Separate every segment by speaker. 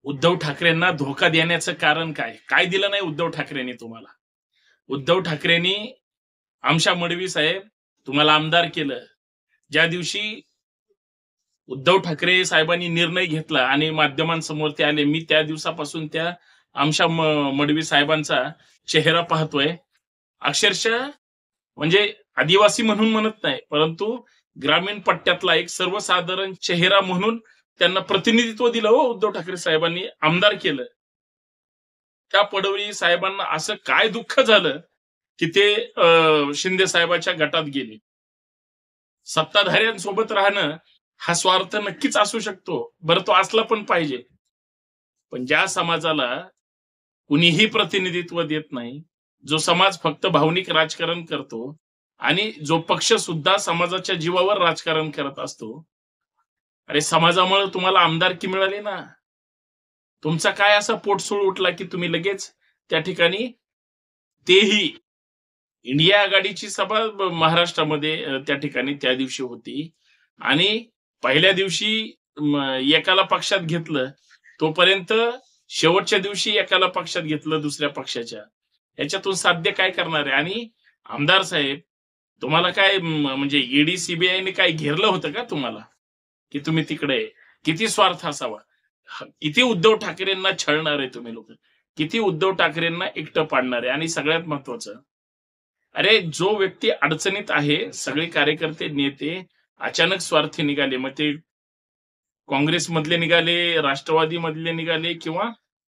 Speaker 1: उद्धव ठाकरेंना धोका देण्याचं कारण काय? काय दिलं नाही उद्धव ठाकरेंनी तुम्हाला? उद्धव ठाकरेंनी आमच्या मडवी साहेब तुम्हाला आमदार केलं. ज्या दिवशी उद्धव ठाकरे साहेबांनी निर्णय घेतला आणि माध्यमांसमोर ते आले, मी त्या दिवसापासून त्या आमच्या मडवी साहेबांचा चेहरा पाहतोय. अक्षरशः म्हणजे आदिवासी म्हणून म्हणत नाही, परंतु ग्रामीण पट्ट्यातला एक सर्वसाधारण चेहरा म्हणून त्यांना प्रतिनिधित्व दिलं हो उद्धव ठाकरे साहेबांनी, आमदार केलं. त्या फडणवीस साहेबांना असं काय दुःख झालं, की ते शिंदे साहेबाच्या गटात गेले. सत्ताधाऱ्यांसोबत राहणं हा स्वार्थ नक्कीच असू शकतो. बरं तो असला पण पाहिजे. पण ज्या समाजाला कुणीही प्रतिनिधित्व देत नाही, जो समाज फक्त भावनिक राजकारण करतो आणि जो पक्ष सुद्धा समाजाच्या जीवावर राजकारण करत असतो. अरे समाजामुळे तुम्हाला आमदारकी मिळाली ना. तुमचा काय असा पोटसूळ उठला, की तुम्ही लगेच त्या ठिकाणी तेही इंडिया आघाडीची सभा महाराष्ट्रामध्ये त्या ठिकाणी त्या दिवशी होती आणि पहिल्या दिवशी एकाला पक्षात घेतलं, तोपर्यंत शेवटच्या दिवशी एकाला पक्षात घेतलं दुसऱ्या पक्षाच्या. याच्यातून साध्य काय करणार आहे? आणि आमदार साहेब तुम्हाला काय म्हणजे ईडी सीबीआयने काय घेरलं होतं का तुम्हाला? की तुम्ही तिकडे किती स्वार्थ असावा? किती उद्धव ठाकरेंना छळणार आहे तुम्ही लोक? किती उद्धव ठाकरेंना एकटं पाडणार आहे? आणि सगळ्यात महत्वाचं, अरे जो व्यक्ती अडचणीत आहे, सगळे कार्यकर्ते नेते अचानक स्वार्थी निघाले. मग ते काँग्रेस मधले निघाले, राष्ट्रवादी मधले निघाले किंवा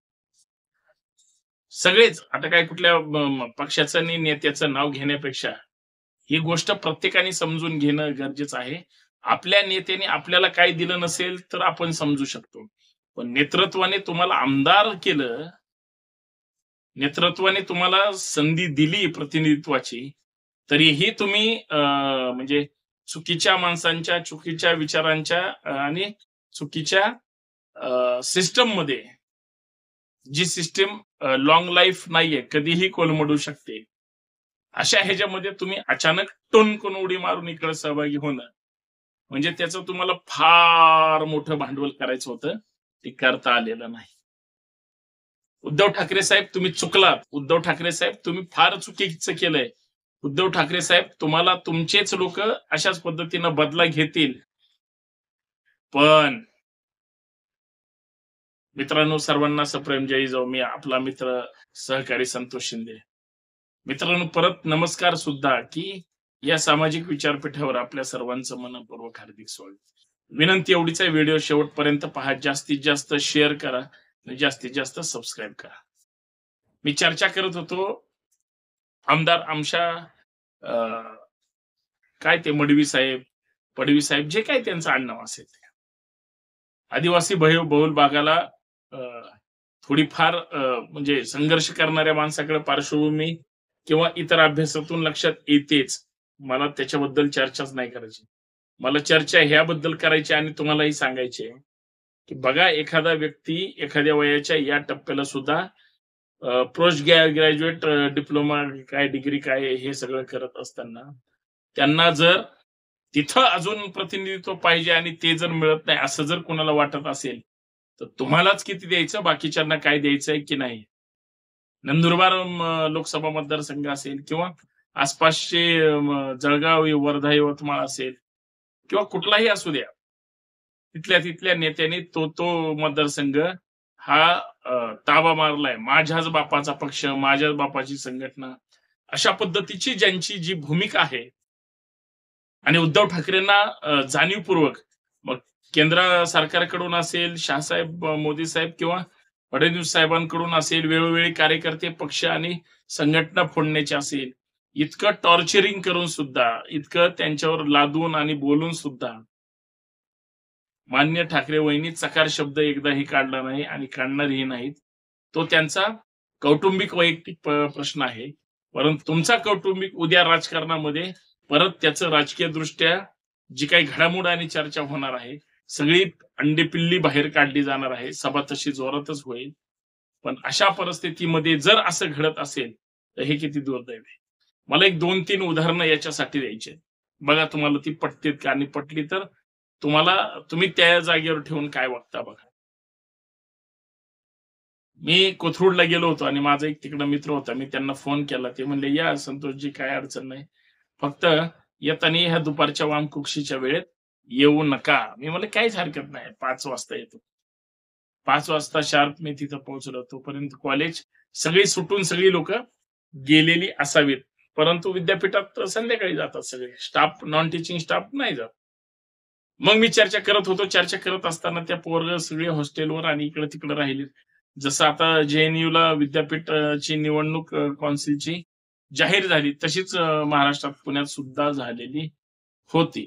Speaker 1: सगळेच. आता काय कुठल्या पक्षाचं आणि नेत्याचं नाव घेण्यापेक्षा ही गोष्ट प्रत्येकाने समजून घेणं गरजेचं आहे. आपल्या नेत्याने आपल्याला काय दिलं नसेल तर आपण समजू शकतो. पण नेतृत्वाने तुम्हाला आमदार केलं, नेतृत्वाने तुम्हाला संधी दिली प्रतिनिधित्वाची, तरीही तुम्ही म्हणजे चुकीच्या माणसांच्या, चुकीच्या विचारांच्या आणि चुकीच्या सिस्टम मध्ये, जी सिस्टीम लॉंग लाईफ नाहीये, कधीही कोलमडू शकते, अशा ह्याच्यामध्ये तुम्ही अचानक टोनकून उडी मारून इकडे सहभागी होणं, म्हणजे त्याचं तुम्हाला फार मोठं भांडवल करायचं होतं, ते करता आलेलं नाही. उद्धव ठाकरे साहेब तुम्ही चुकलात. उद्धव ठाकरे साहेब तुम्ही फार चुकीचं केलंय. उद्धव ठाकरे साहेब तुम्हाला तुमचेच लोक अशाच पद्धतीनं बदला घेतील. पण मित्रांनो, सर्वांना सप्रेम जय जाऊ. मी आपला मित्र सहकारी संतोष शिंदे. मित्रांनो, परत नमस्कार सुद्धा, की या सामाजिक विचारपीठावर आपल्या सर्वांचं मनपूर्वक हार्दिक स्वागत. विनंती एवढीच आहे, व्हिडिओ शेवटपर्यंत पहा, जास्तीत जास्त शेअर करा, जास्तीत जास्त सबस्क्राईब करा. मी चर्चा करत होतो आमदार आमच्या काय ते मडवी साहेब, पडवी साहेब, जे काय त्यांचं आडनाव असेल ते, आदिवासी बहुल भागाला थोडीफार म्हणजे संघर्ष करणाऱ्या माणसाकडे पार्श्वभूमी किंवा इतर अभ्यासातून लक्षात येतेच. मला त्याच्याबद्दल चर्चाच नाही करायची. मला चर्चा ह्याबद्दल करायची आणि तुम्हालाही सांगायची आहे, की बघा, एखादा व्यक्ती एखाद्या वयाच्या या टप्प्याला सुद्धा पोस्ट ग्रॅज्युएट, डिप्लोमा काय, डिग्री काय, हे सगळं करत असताना त्यांना जर तिथं अजून प्रतिनिधित्व पाहिजे आणि ते जर मिळत नाही असं जर कोणाला वाटत असेल, तर तुम्हालाच किती द्यायचं, बाकीच्यांना काय द्यायचंय की नाही. नंदुरबार लोकसभा मतदारसंघ असेल किंवा आसपासचे जळगाव, वर्धा, यवतमाळ असेल किंवा कुठलाही असू द्या, तिथल्या नेत्याने तो मतदारसंघ हा ताबा मारलाय. माझ्याच बापाचा पक्ष, माझ्याच बापाची संघटना, अशा पद्धतीची ज्यांची जी भूमिका आहे, आणि उद्धव ठाकरेंना जाणीवपूर्वक, मग केंद्र सरकारकडून असेल, शहासाहेब मोदी साहेब किंवा फडणवीस साहेबांकडून असेल, वेळोवेळी कार्यकर्ते, पक्ष आणि संघटना फोडण्याचे असेल, इतकं टॉर्चरिंग करून सुद्धा, इतकं त्यांच्यावर लादून आणि बोलून सुद्धा मान्य ठाकरे वहिनी चकार शब्द एकदाही काढला नाही आणि काढणारही नाहीत. तो त्यांचा कौटुंबिक वैयक्तिक प्रश्न आहे. परंतु तुमचा कौटुंबिक उद्या राजकारणामध्ये परत त्याचं राजकीय दृष्ट्या जी काही घडामोड आणि चर्चा होणार आहे, सगळी अंडेपिल्ली बाहेर काढली जाणार आहे. सभा तशी जोरातच होईल. पण अशा परिस्थितीमध्ये जर असं घडत असेल तर हे किती दुर्दैव आहे. मला एक 2-3 उदाहरणं याच्यासाठी द्यायचे. बघा तुम्हाला ती पटतील का, आणि पटली तर तुम्ही त्या जागेवर ठेवून काय वागता बघा. मी कोथरूडला गेलो होतो आणि माझा एक तिकडे मित्र होता. मी त्यांना फोन केला. ते म्हणले, "या संतोषजी, काय अडचण नाही. फक्त येताना ह्या दुपारच्या वामकुक्षीच्या वेळेत येऊ नका." मी म्हणलं, "काहीच हरकत नाही. 5 वाजता येतो." 5 वाजता शार्प मी तिथं पोहोचलो. तोपर्यंत कॉलेज सगळी सुटून सगळी लोकं गेलेली असावीत. परंतु विद्यापीठात संध्याकाळी जातात सगळे. स्टाफ, नॉन टीचिंग स्टाफ नाही जात. मग मी चर्चा करत होतो. चर्चा करत असताना त्या पोरं सगळे हॉस्टेलवर आणि इकडं-तिकडं राहिली. जसं आता JNUला विद्यापीठ ची निवडणूक कौन्सिलची जाहीर झाली, तशीच महाराष्ट्रात पुण्यात सुद्धा झालेली होती.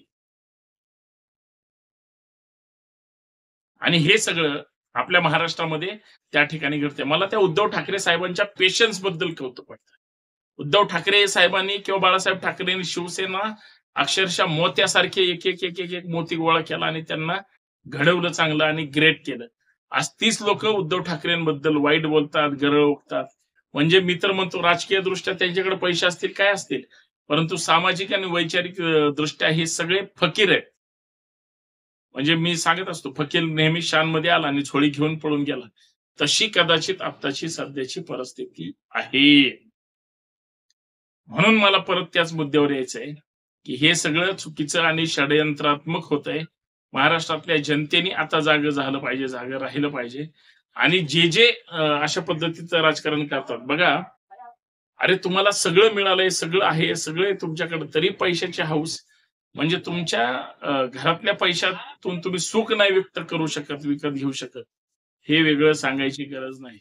Speaker 1: आणि हे सगळं आपल्या महाराष्ट्रामध्ये त्या ठिकाणी घडतंय. मला त्या उद्धव ठाकरे साहेबांच्या पेशन्स बद्दल कौतुक वाटतं. उद्धव ठाकरे साहेबांनी किंवा बाळासाहेब ठाकरेंनी शिवसेना अक्षरशः मोत्यासारखे एक मोती गोळा केला आणि त्यांना घडवलं चांगलं आणि ग्रेट केलं. आज 30 लोकं उद्धव ठाकरेंबद्दल वाईट बोलतात, गरळ ओकतात. म्हणजे मी तर म्हणतो राजकीय दृष्ट्या त्यांच्याकडे पैसे असतील, काय असतील, परंतु सामाजिक आणि वैचारिक दृष्ट्या हे सगळे फकीर आहेत. म्हणजे मी सांगत असतो, फकीर नेहमी शानमध्ये आला आणि झोळी घेऊन पळून गेला. तशी कदाचित आत्ताची सध्याची परिस्थिती आहे. म्हणून मला परत त्याच मुद्द्यावर यायचंय, की हे सगळं चुकीचं आणि षडयंत्रात्मक होतंय. महाराष्ट्रातल्या जनतेने आता जागं झालं पाहिजे, जागं राहिलं पाहिजे. आणि जे अशा पद्धतीचं राजकारण करतात बघा, अरे तुम्हाला सगळं मिळालंय, सगळं आहे, सगळं आहे तुमच्याकडे, तरी पैशाची हौस. म्हणजे तुमच्या घरातल्या पैशातून तुम्ही सुख नाही व्यक्त करू शकत, विकत घेऊ शकत. हे वेगळं सांगायची गरज नाही.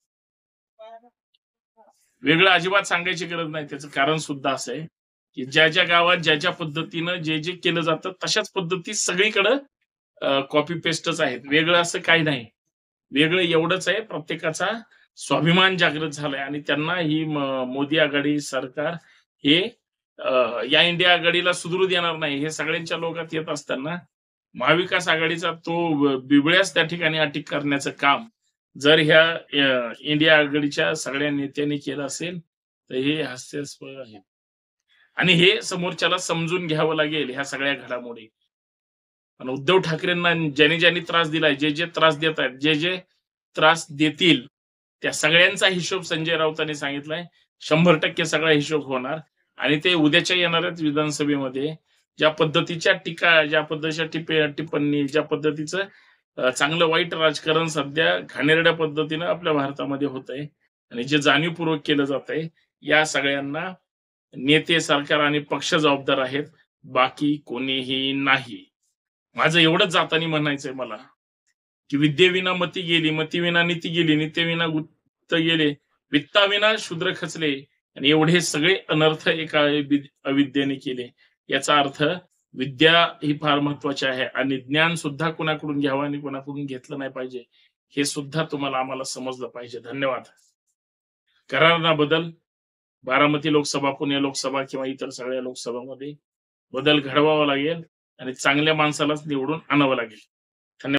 Speaker 1: वेगळं अजिबात सांगायची गरज नाही. त्याचं कारण सुद्धा असं आहे, की ज्या गावात ज्या पद्धतीनं जे केलं जातं तशाच पद्धती सगळीकडं कॉपी पेस्टच आहेत. वेगळं असं काही नाही. वेगळं एवढंच आहे, प्रत्येकाचा स्वाभिमान जागृत झालाय आणि त्यांना ही मोदी आघाडी सरकार हे या इंडिया आघाडीला सुधरू देणार नाही. हे सगळ्यांच्या लोकात येत असताना महाविकास आघाडीचा तो बिबळ्याच त्या ठिकाणी अटक करण्याचं काम जर ह्या इंडिया आघाडीच्या सगळ्या नेत्यांनी केलं असेल, तर हे हास्यास्पद आहे. आणि हे समोरच्याला समजून घ्यावं लागेल ह्या सगळ्या घडामोडी. आणि उद्धव ठाकरेंना ज्यांनी त्रास दिलाय, जे त्रास देत आहेत, जे त्रास देतील, त्या सगळ्यांचा हिशोब संजय राऊतांनी सांगितलाय. 100% सगळा हिशोब होणार. आणि ते उद्याच्या येणाऱ्याच विधानसभेमध्ये ज्या पद्धतीच्या टीका, ज्या पद्धतीच्या टिप्पणी, ज्या पद्धतीचं चांगलं वाईट राजकारण सध्या घाणेरड्या पद्धतीनं आपल्या भारतामध्ये होतंय आणि जे जाणीवपूर्वक केलं जातंय, या सगळ्यांना नेते, सरकार आणि पक्ष जबाबदार आहेत, बाकी कोणीही नाही. माझं एवढंच जाताना म्हणायचंय मला, की विद्येविना मती गेली, मतीविना नीती गेली, नित्यविना गुप्त गेले, वित्ताविना शूद्र खचले आणि एवढे सगळे अनर्थ एका अविद्येने केले. याचा अर्थ विद्या ही फार महत्वाची आहे आणि ज्ञान सुद्धा कोणाकडून घ्यावं आणि कोणाकडून घेतलं नाही पाहिजे, हे सुद्धा तुम्हाला आम्हाला समजलं पाहिजे. धन्यवाद. करा ना बदल. बारामती लोकसभा, पुणे लोकसभा किंवा इतर सगळ्या लोकसभामध्ये बदल घडवावा लागेल आणि चांगल्या माणसालाच निवडून आणावं लागेल.